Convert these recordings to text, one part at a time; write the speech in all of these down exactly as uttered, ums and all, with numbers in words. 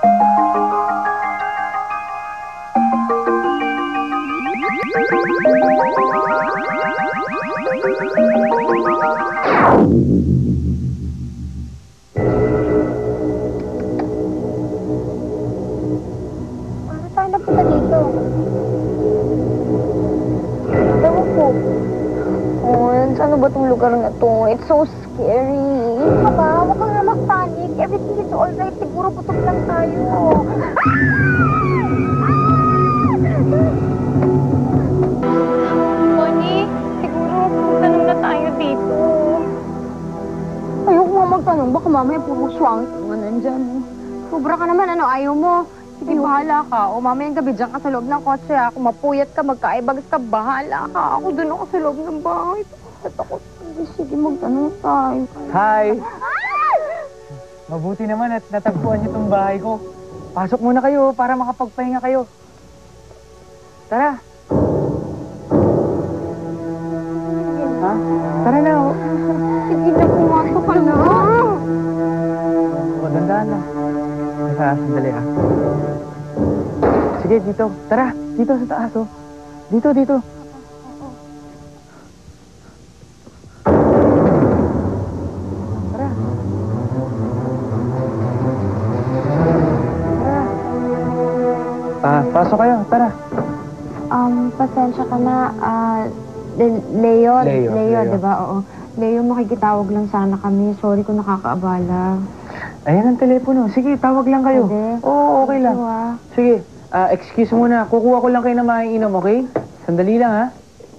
Paano tayo napunta dito? Ewan ko. Oh, saan ba itong lugar na to? It's so scary. Ano ba? Huwag kang na mag-panic. Everything is alright. Siguro putok lang tayo. Bonnie, siguro magtanong na tayo dito. Ayoko nga magtanong. Baka mamaya puro swang ka nandyan. Sobra ka naman. Ano, ayaw mo? Sige, bahala ka. O mamayang gabi dyan ka sa loob ng kotse. Ako mapuyat ka, magkaibagas ka, bahala ka. Ako dun ako sa loob ng bahay. Takot. Sige, magtanong tayo. Hi! Mabuti naman at natagpuan niyo itong bahay ko. Pasok muna kayo para makapagpahinga kayo. Tara! Ha? Tara na, oh. Sige na, pumasok ka na. Magandaan lang. Teka, sandali ah. Sige, dito. Tara, dito sa taas, oh. Dito, dito. Tara. Tara. Ah, pasok kayo. Tara. Um, pasensya ka na. Ah, Le- Leo. Leo, Leo, Leo. di ba? Oo. Leo, makikitawag lang sana kami. Sorry kung nakakaabala. Ayan ang telepono. Sige, tawag lang kayo. Pwede? Oo, okay lang. Ito, ah. Sige, ah, excuse muna. Kukuha ko lang kayo na maiinom, okay? Sandali lang, ha?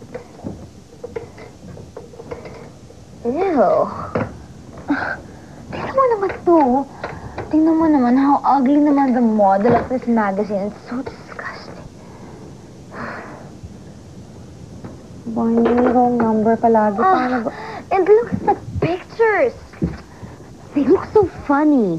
Ew. Tingnan mo naman to. Tingnan mo naman how ugly naman the model of this magazine. It's so disgusting. Bonnie, wrong number palagi. Paano ba? And look at the pictures. They look so funny.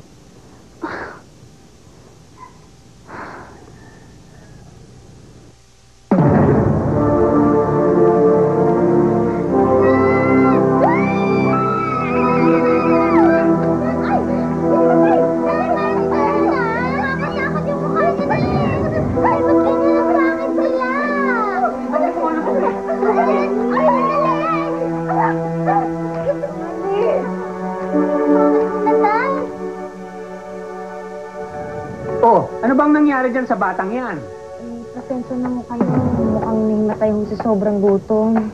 Oh, ano bang nangyari dyan sa batang yan? Eh, pasensya na mo kayo. Mukhang nahimatay ho sa sobrang gutom.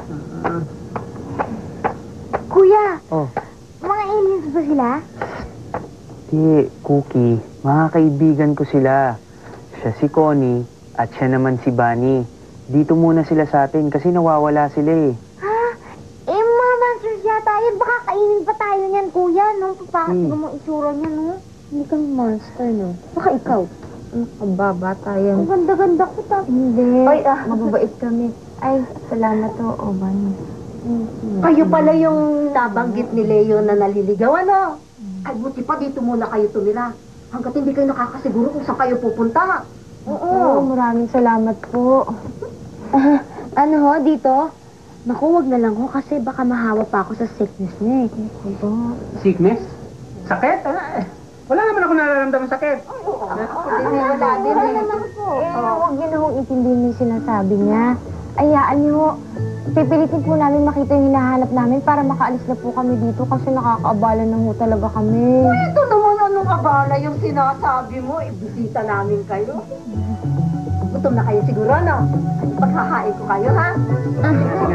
Kuya! Oh. Mga aliens ba sila? Di, Cookie. Mga kaibigan ko sila. Siya si Connie at siya naman si Bunny. Dito muna sila sa atin kasi nawawala sila eh. Ha? Eh, mga monsters yata yun. Baka kainin pa tayo niyan, kuya, no? Papakit Hmm. mo mong itsura niya, no? Hindi kang monster, no? Baka ikaw. Ano ka ba, bata yan? Ang ganda-ganda ko, tapos. Hindi. Ay, ah. Mababait kami. Ay, salamat to, o, Bunny. Kayo pala yung nabanggit ni Leo na naliligaw, ano? Ay, buti pa dito muna kayo tumira. Hanggat hindi kayo nakakasiguro kung saan kayo pupunta. Oo, maraming salamat po. Ah, ano ho, dito? Naku, wag na lang ho kasi baka mahawa pa ako sa sickness niya eh. Aba. Sickness? Sakit? Ah, eh, wala naman ako nararamdaman sakit. Wala din eh. Eh, huwag niyo na hong intindihin yung sinasabi niya. Ayaan niyo ho. Pipilitin po namin makita yung hinahanap namin para makaalis na po kami dito kasi nakakaabala na ho talaga kami. Ito naman anong abala yung sinasabi mo. Ibisita namin kayo. Gutom na kayo siguro, no? Paghahain ko kayo, ha?